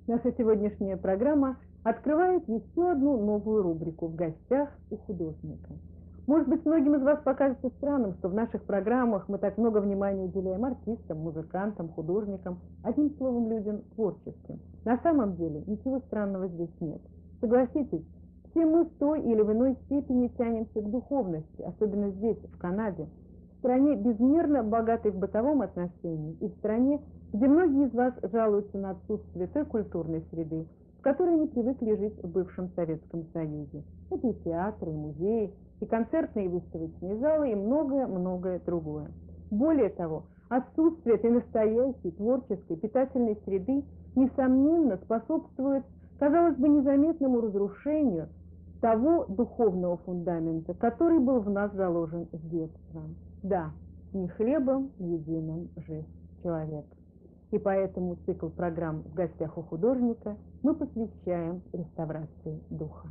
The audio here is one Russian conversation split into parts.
Наша сегодняшняя программа открывает еще одну новую рубрику «В гостях у художника». Может быть, многим из вас покажется странным, что в наших программах мы так много внимания уделяем артистам, музыкантам, художникам, одним словом, людям творческим. На самом деле ничего странного здесь нет. Согласитесь, все мы в той или в иной степени тянемся к духовности, особенно здесь, в Канаде, в стране безмерно богатой в бытовом отношении и в стране, где многие из вас жалуются на отсутствие той культурной среды, в которой они привыкли жить в бывшем Советском Союзе. Это и театры, и музеи, и концертные и выставочные залы, и многое-многое другое. Более того, отсутствие этой настоящей, творческой, питательной среды, несомненно, способствует, казалось бы, незаметному разрушению того духовного фундамента, который был в нас заложен с детства. Да, не хлебом единым жив человек. И поэтому цикл программ «В гостях у художника» мы посвящаем реставрации духа.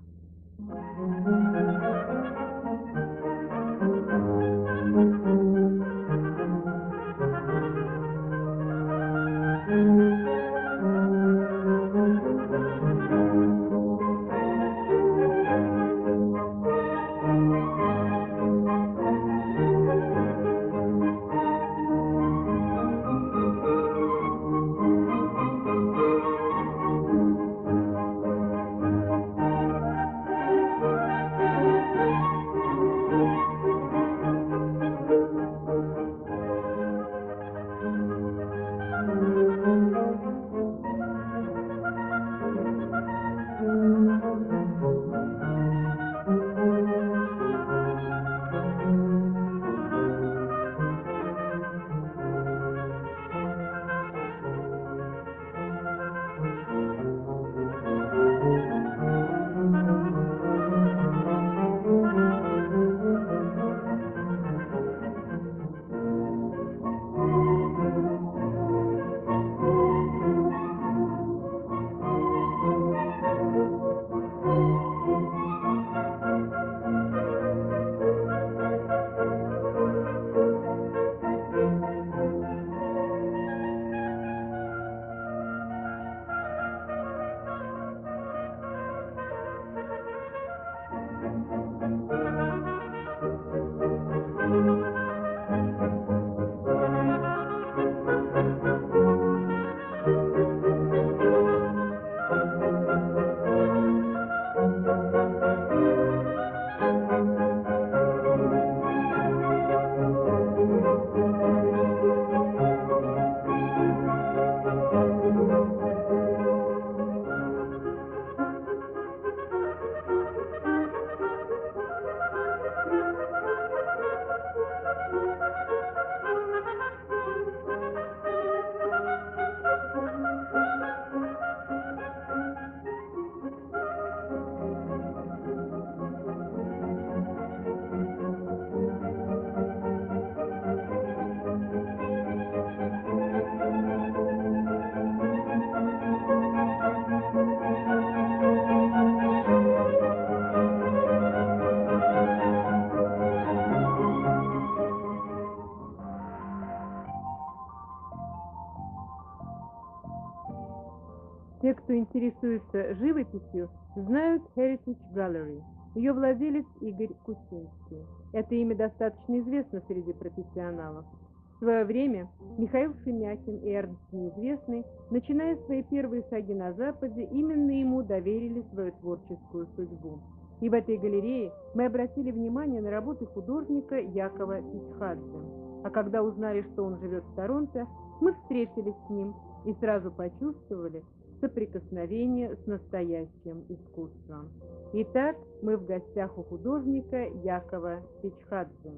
Те, кто интересуется живописью, знают Heritage Galerie. Ее владелец Игорь Juchinsky. Это имя достаточно известно среди профессионалов. В свое время Михаил Шемякин и Эрнст Неизвестный, начиная свои первые шаги на Западе, именно ему доверили свою творческую судьбу. И в этой галерее мы обратили внимание на работы художника Якова Пичхадзе. А когда узнали, что он живет в Торонто, мы встретились с ним и сразу почувствовали соприкосновение с настоящим искусством. Итак, мы в гостях у художника Якова Пичхадзе.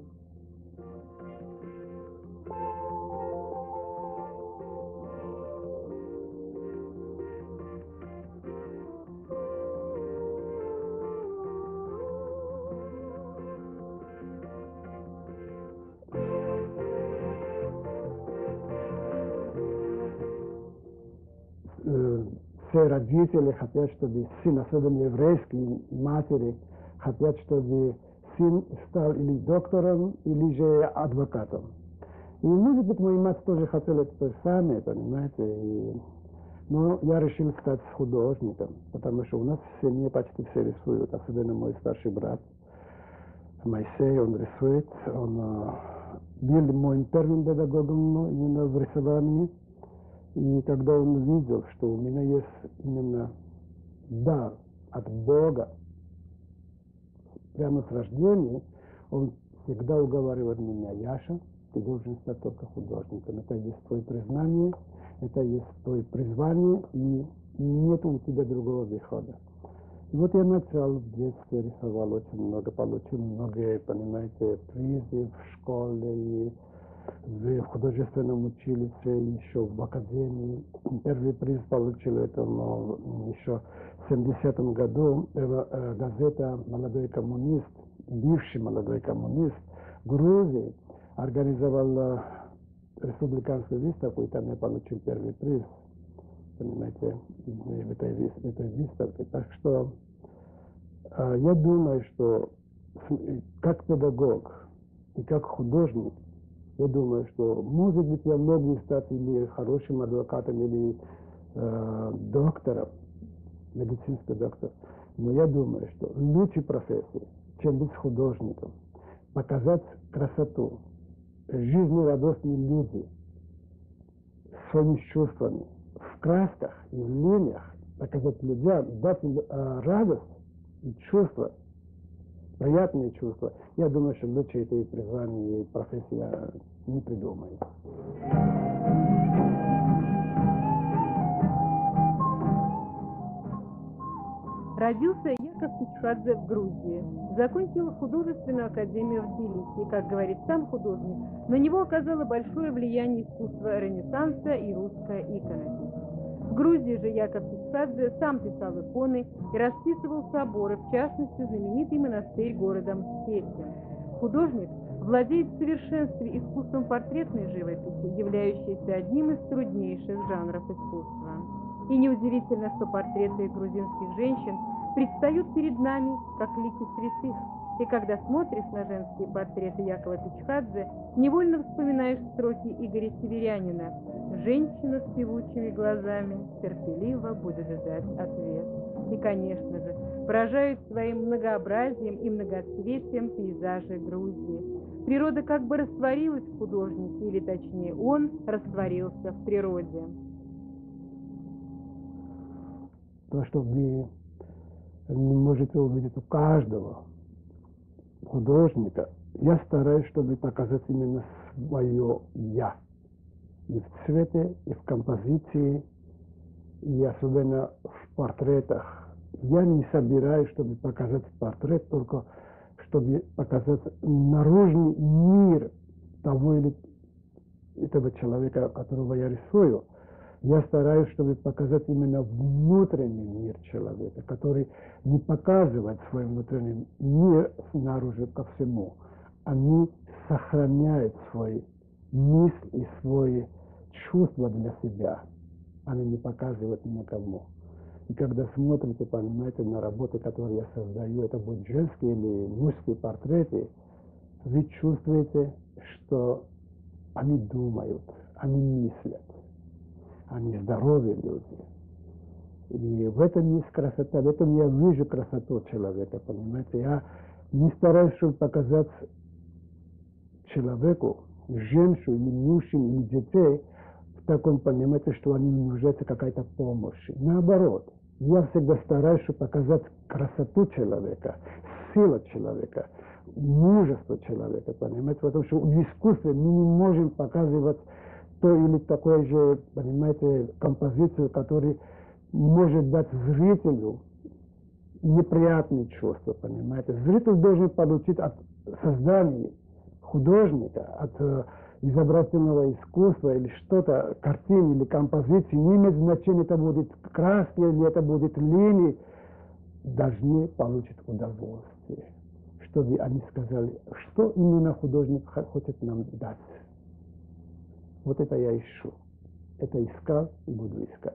Все родители хотят, чтобы сын, особенно еврейские матери, хотят, чтобы сын стал или доктором, или же адвокатом. И, может быть, моя мать тоже хотела то же самое, понимаете. Но я решил стать художником, потому что у нас в семье почти все рисуют, особенно мой старший брат Моисей, он рисует, он был моим первым педагогом именно в рисовании. И когда он видел, что у меня есть именно дар от Бога, прямо с рождения, он всегда уговаривал меня: Яша, ты должен стать только художником. Это есть твое признание, это есть твое призвание, и нет у тебя другого выхода. И вот я начал в детстве, рисовал очень много, получил много, понимаете, призы в школе, и в художественном училище, еще в академии. Первый приз получил это еще в 70-м году. Газета «Молодой коммунист», бывший молодой коммунист Грузии, организовала республиканскую выставку, и там я получил первый приз, понимаете, в этой выставке. Так что я думаю, что как педагог и как художник, я думаю, что, может быть, я мог бы стать или хорошим адвокатом, или доктором, медицинский доктор. Но я думаю, что лучшей профессии, чем быть художником, показать красоту, жизнерадостные люди своими чувствами, в красках и в линиях, показать людям, дать им радость и чувства, приятные чувства. Я думаю, что лучше этой призвания и профессии я не придумаю. Родился Яков Пичхадзе в Грузии. Закончил художественную академию в Тбилиси. И, как говорит сам художник, на него оказало большое влияние искусства Ренессанса и русская иконопись. В Грузии же Яков Пичхадзе сам писал иконы и расписывал соборы, в частности, знаменитый монастырь города Мсхетия. Художник владеет в совершенстве искусством портретной живописи, являющейся одним из труднейших жанров искусства. И неудивительно, что портреты грузинских женщин предстают перед нами как лики святых. И когда смотришь на женские портреты Якова Пичхадзе, невольно вспоминаешь строки Игоря Северянина: «Женщина с певучими глазами терпеливо будет ждать ответ». И, конечно же, поражают своим многообразием и многоцветием пейзажи Грузии. Природа как бы растворилась в художнике, или точнее он растворился в природе. То, что вы можете увидеть у каждого художника, я стараюсь, чтобы показать именно свое «я». И в цвете, и в композиции, и особенно в портретах. Я не собираюсь, чтобы показать портрет, только чтобы показать наружный мир того или этого человека, которого я рисую. Я стараюсь, чтобы показать именно внутренний мир человека, который не показывает свой внутренний мир снаружи ко всему. Они сохраняют свои мысли и свои чувства для себя. Они не показывают никому. И когда смотрите, понимаете, на работы, которые я создаю, это будут женские или мужские портреты, вы чувствуете, что они думают, они мыслят. Они здоровые люди. И в этом есть красота, в этом я вижу красоту человека, понимаете. Я не стараюсь, чтобы показать человеку, женщину, или мужчину, или детей в таком, понимаете, что они нуждаются в какой-то помощи. Наоборот, я всегда стараюсь, чтобы показать красоту человека, силу человека, мужество человека, понимаете. Потому что в искусстве мы не можем показывать то или такое же, понимаете, композицию, которая может дать зрителю неприятные чувства, понимаете. Зритель должен получить от создания художника, от изобразительного искусства или что-то, картины или композиции, не имеет значения, это будет краски или это будет линии, должны получить удовольствие, чтобы они сказали, что именно художник хочет нам дать. Вот это я ищу. Это искал и буду искать.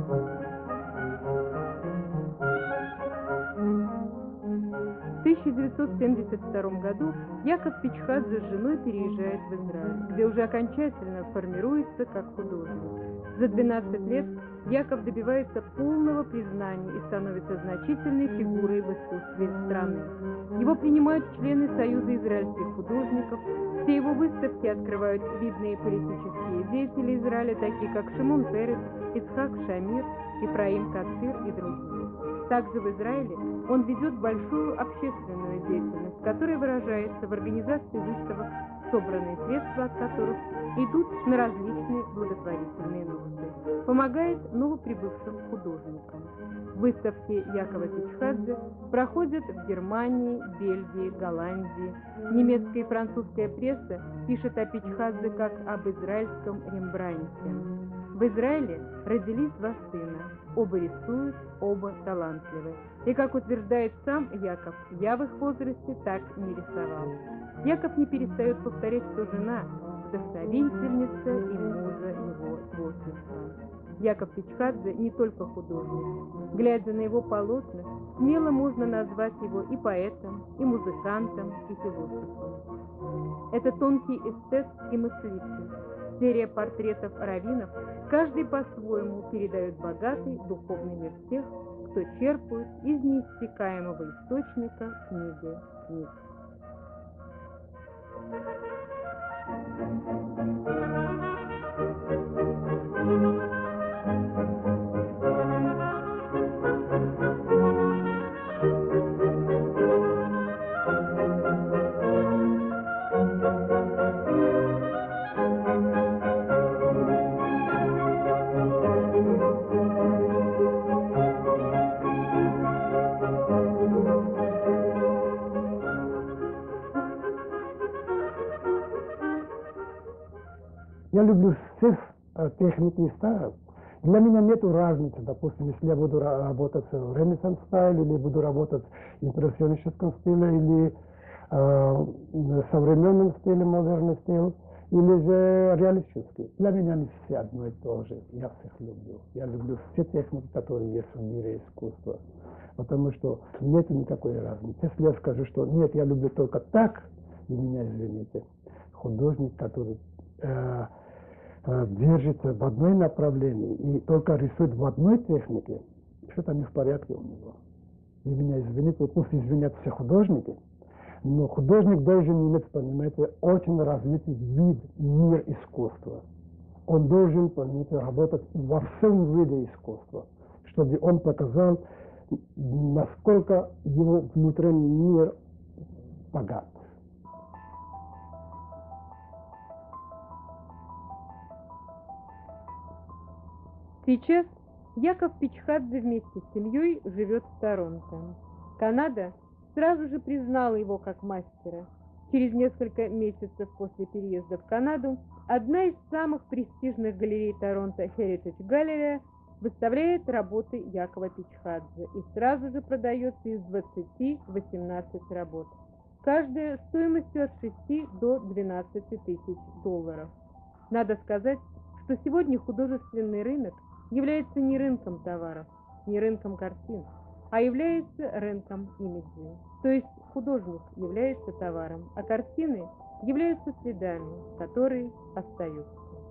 В 1972 году Якоб Пичхадзе с женой переезжает в Израиль, где уже окончательно формируется как художник. За 12 лет Якоб добивается полного признания и становится значительной фигурой в искусстве страны. Его принимают члены Союза израильских художников, все его выставки открывают видные политические деятели Израиля, такие как Шимон Перес, Ицхак Шамир, Ифраим Кацир и другие. Также в Израиле он ведет большую общественную деятельность, которая выражается в организации выставок, собранные средства от которых идут на различные благотворительные нужды. Помогает новоприбывшим художникам. Выставки Якова Пичхадзе проходят в Германии, Бельгии, Голландии. Немецкая и французская пресса пишет о Пичхадзе как об израильском Рембрандте. В Израиле родились два сына. Оба рисуют, оба талантливы. И, как утверждает сам Яков, я в их возрасте так не рисовал. Яков не перестает повторять, что жена – вдохновительница и муза его творчества. Яков Пичхадзе не только художник. Глядя на его полотна, смело можно назвать его и поэтом, и музыкантом, и философом. Это тонкий эстет и мыслитель. Серия портретов раввинов, каждый по-своему передает богатый духовный мир тех, кто черпают из неиссякаемого источника книги книг. Я люблю всех техник и стилей. Для меня нет разницы, допустим, если я буду работать в ренессанс-стиле, или буду работать в импрессионистическом стиле, или в современном стиле, модерном стиле, или же реалистический. Для меня они все одно и то же. Я всех люблю. Я люблю все техники, которые есть в мире искусства. Потому что нет никакой разницы. Если я скажу, что нет, я люблю только так, вы меня извините. Художник, который держится в одной направлении и только рисует в одной технике, что-то не в порядке у него. Вы меня извините, пусть извинят все художники, но художник должен иметь, понимаете, очень развитый мир искусства. Он должен, понимаете, работать во всем виде искусства, чтобы он показал, насколько его внутренний мир богат. Сейчас Яков Пичхадзе вместе с семьей живет в Торонто. Канада сразу же признала его как мастера. Через несколько месяцев после переезда в Канаду одна из самых престижных галерей Торонто, Heritage Galerie, выставляет работы Якова Пичхадзе и сразу же продается из 20-18 работ. Каждая стоимостью от 6 до 12 тысяч долларов. Надо сказать, что сегодня художественный рынок является не рынком товаров, не рынком картин, а является рынком имиджей. То есть художник является товаром, а картины являются следами, которые остаются.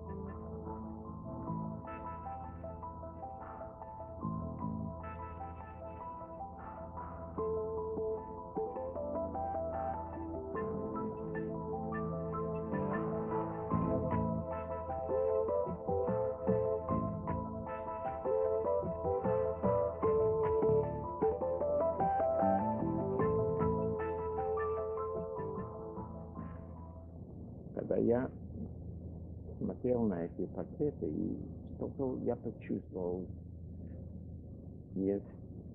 Когда я смотрел на эти портреты, и что-то я почувствовал, есть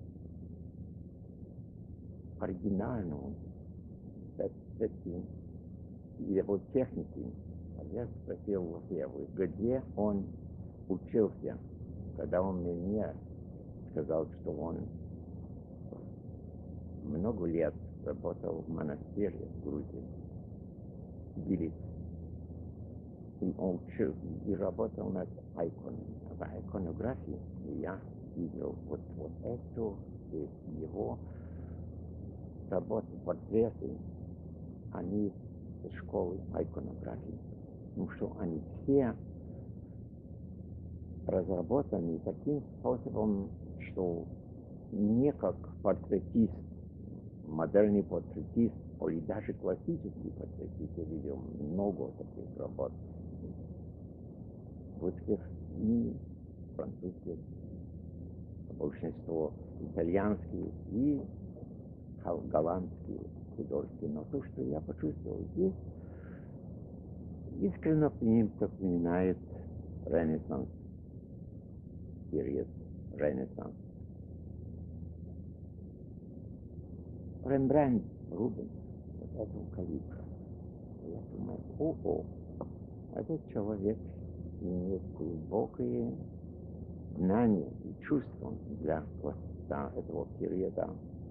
оригинальную эти его техники. А я спросил, во-первых, где он учился, когда он мне сказал, что он много лет работал в монастыре в Грузии, Билет. И он учил, и работал над иконографией. И я видел вот эту его работу. портреты, они из школы иконографии. Потому что они все разработаны таким способом, что не как портретист, модерный портретист, или даже классический портретист. Я видел много таких работ. Русских и французских, большинство итальянские и голландские художники. Но то, что я почувствовал здесь, искренне напоминает Ренессанс, период Ренессанс. Рембрандт, Рубенс, вот этого калибра. Я думаю, этот человек имеет глубокие знания и чувства для этого периода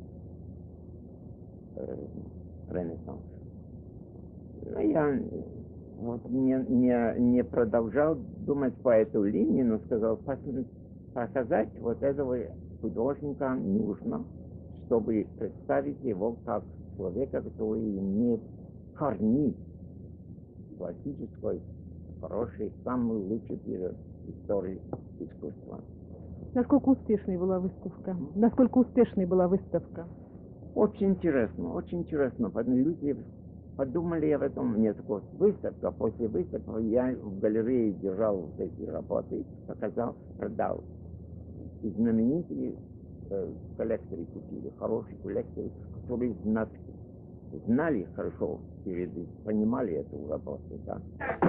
Ренессанса. Но я вот не продолжал думать по этой линии, но сказал, показать вот этого художника нужно, чтобы представить его как человека, который имеет корни классической, хорошей, самый лучший период истории искусства. Насколько успешной была выставка? Насколько успешной была выставка? Очень интересно. Люди подумали об этом. Мне такой выставка. После выставки я в галерее держал эти работы, показал, продал. И знаменитые коллекторы купили, хорошие коллекторы, которые знали хорошо, понимали эту работу. Да.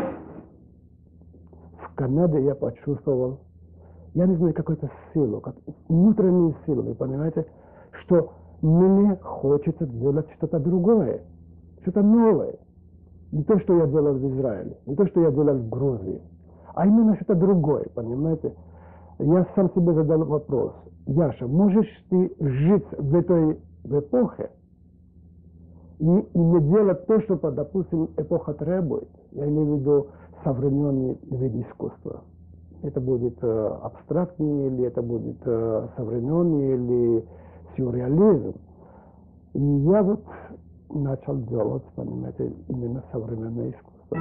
В Канаде я почувствовал, я не знаю, какую-то силу, внутреннюю силу, вы понимаете, что мне хочется делать что-то другое, что-то новое. Не то, что я делал в Израиле, не то, что я делал в Грузии, а именно что-то другое, понимаете. Я сам себе задал вопрос, Яша, можешь ты жить в этой эпохе и не делать то, что, допустим, эпоха требует? Я имею в виду современный вид искусства. Это будет абстрактный, или это будет современный, или сюрреализм. И я вот начал делать, понимаете, именно современное искусство.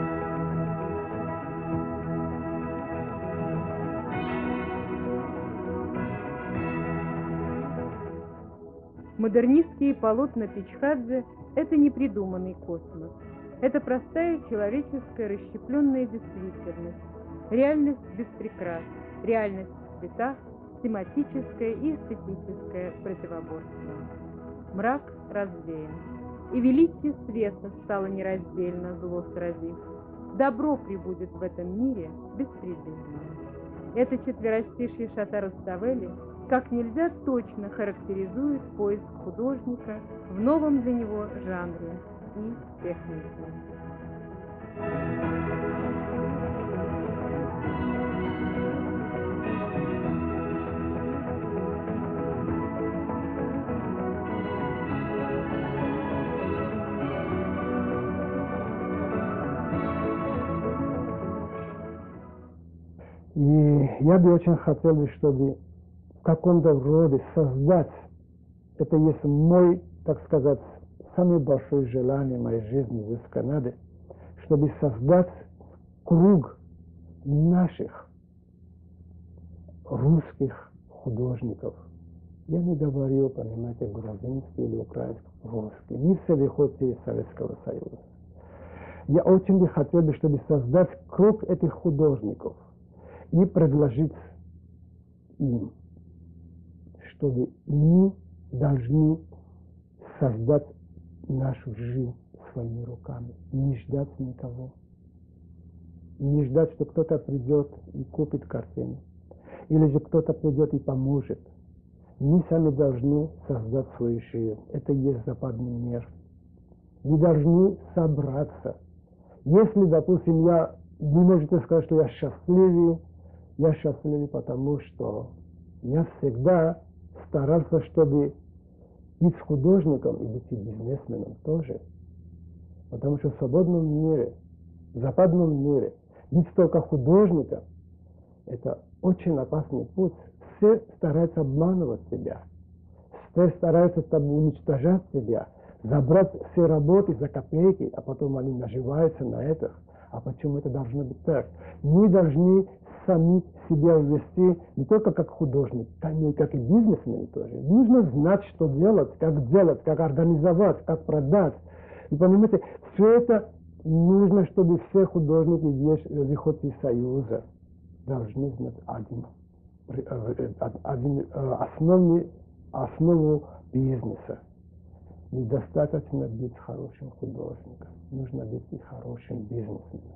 Модернистские полотна Пичхадзе – это не придуманный космос. Это простая человеческая расщепленная действительность. Реальность без прикрас, реальность в цветах, тематическое и эстетическое противоборство. Мрак развеян, и величие света стало нераздельно, зло сразив. Добро прибудет в этом мире беспредельно. Это четверостишье Шатара Ставели как нельзя точно характеризует поиск художника в новом для него жанре и технике. И я бы очень хотел, чтобы в каком-то роде создать, это есть мой, так сказать, самое большое желание в моей жизни здесь в Канаде, чтобы создать круг наших русских художников. Я не говорю, понимаете, грузинский или украинский, русский. Не все выходцы из Советского Союза. Я очень бы хотел, чтобы создать круг этих художников и предложить им, чтобы мы должны создать нашу жизнь своими руками, не ждать никого, не ждать, что кто-то придет и купит картину, или же кто-то придет и поможет. Мы сами должны создать свою жизнь. Это и есть западный мир. Мы должны собраться. Если, допустим, вы можете сказать, что я счастливый, потому что я всегда старался, чтобы быть художником и быть бизнесменом тоже. Потому что в свободном мире, в западном мире, быть только художником – это очень опасный путь. Все стараются обманывать тебя, все стараются уничтожать тебя. забрать все работы за копейки, а потом они наживаются на это. А почему это должно быть так? Мы должны сами себя ввести не только как художник, но и как и бизнесмен тоже. Нужно знать, что делать, как организовать, как продать. И понимаете, все это нужно, чтобы все художники, выходцы из Союза, должны знать основу бизнеса. Недостаточно быть хорошим художником. Нужно быть и хорошим бизнесменом.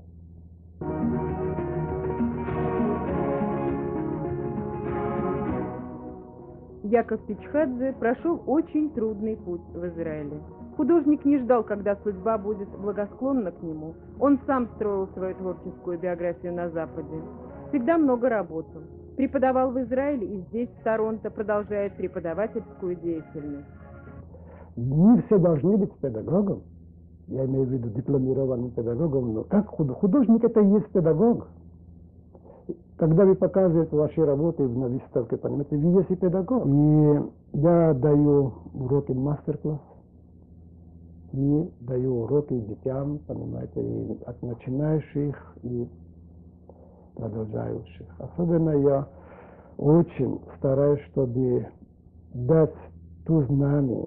Яков Пичхадзе прошел очень трудный путь в Израиле. Художник не ждал, когда судьба будет благосклонна к нему. Он сам строил свою творческую биографию на Западе. Всегда много работал. Преподавал в Израиле и здесь, в Торонто, продолжает преподавательскую деятельность. Не все должны быть педагогом. Я имею в виду дипломированным педагогом, но как художник это и есть педагог. Когда вы показываете ваши работы на выставке, понимаете, вы есть и педагог. И я даю уроки мастер-класс, и даю уроки детям, понимаете, и от начинающих и продолжающих. Особенно я очень стараюсь, чтобы дать ту знание,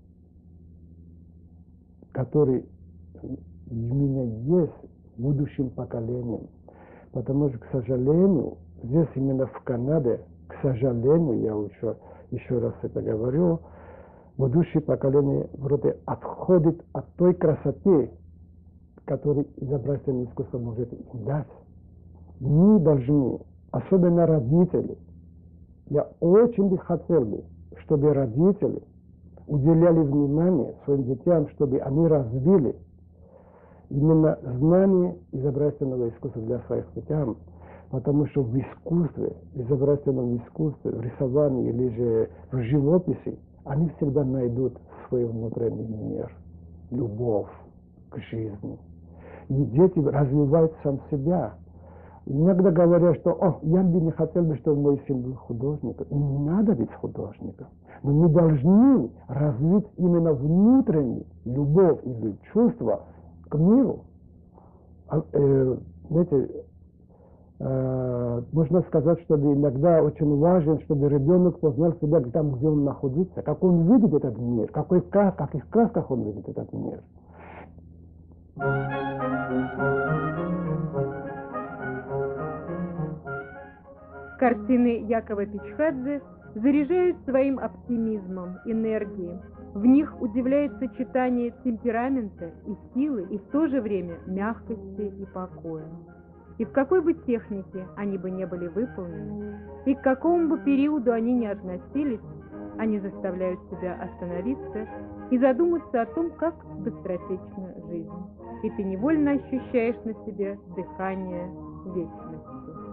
который у меня есть будущим поколением. Потому что, к сожалению, здесь именно в Канаде, к сожалению, я еще раз это говорю, будущее поколение вроде отходит от той красоты, которую изобразительное искусство может им дать. Мы должны, особенно родители, я очень бы хотел, чтобы родители уделяли внимание своим детям, чтобы они развили именно знание изобразительного искусства для своих детей, потому что в искусстве, в изобразительном искусстве, в рисовании или же в живописи, они всегда найдут свой внутренний мир, любовь к жизни. И дети развивают сам себя. Иногда говорят, что я бы не хотел, чтобы мой сын был художником. И не надо быть художником. Но мы должны развить именно внутреннюю любовь или чувство к миру. Знаете, можно сказать, что иногда очень важно, чтобы ребенок познал себя там, где он находится, как он видит этот мир, в каких красках он видит этот мир. Картины Якова Пичхадзе заряжают своим оптимизмом, энергией. В них удивляет сочетание темперамента и силы, и в то же время мягкости и покоя. И в какой бы технике они бы не были выполнены, и к какому бы периоду они ни относились, они заставляют себя остановиться и задуматься о том, как быстротечна жизнь. И ты невольно ощущаешь на себе дыхание вечности.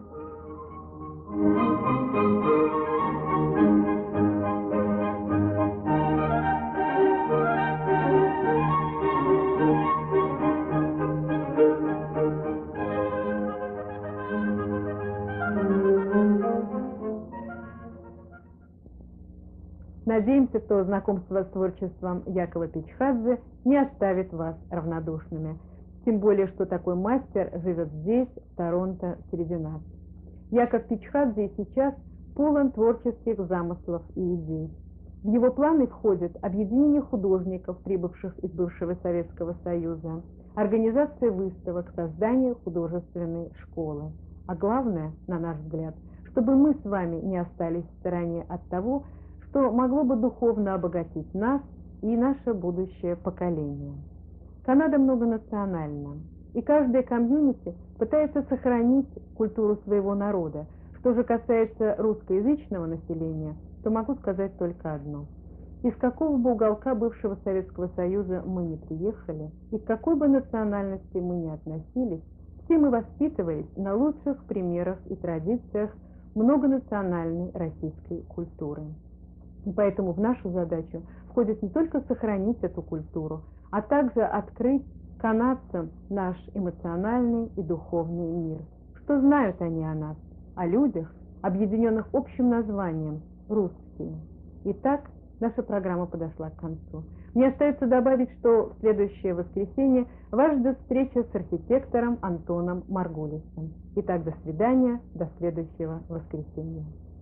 Надеемся, что знакомство с творчеством Якова Пичхадзе не оставит вас равнодушными. Тем более, что такой мастер живет здесь, в Торонто, среди нас. Яков Пичхадзе сейчас полон творческих замыслов и идей. В его планы входит объединение художников, прибывших из бывшего Советского Союза, организация выставок, создание художественной школы. А главное, на наш взгляд, чтобы мы с вами не остались в стороне от того, что могло бы духовно обогатить нас и наше будущее поколение. Канада многонациональна, и каждая комьюнити пытается сохранить культуру своего народа. Что же касается русскоязычного населения, то могу сказать только одно. Из какого бы уголка бывшего Советского Союза мы не приехали, и к какой бы национальности мы ни относились, все мы воспитывались на лучших примерах и традициях многонациональной российской культуры. И поэтому в нашу задачу входит не только сохранить эту культуру, а также открыть канадцам наш эмоциональный и духовный мир. Что знают они о нас, о людях, объединенных общим названием «русские». Итак, наша программа подошла к концу. Мне остается добавить, что в следующее воскресенье вас ждет встреча с архитектором Антоном Маргулисом. Итак, до свидания, до следующего воскресенья.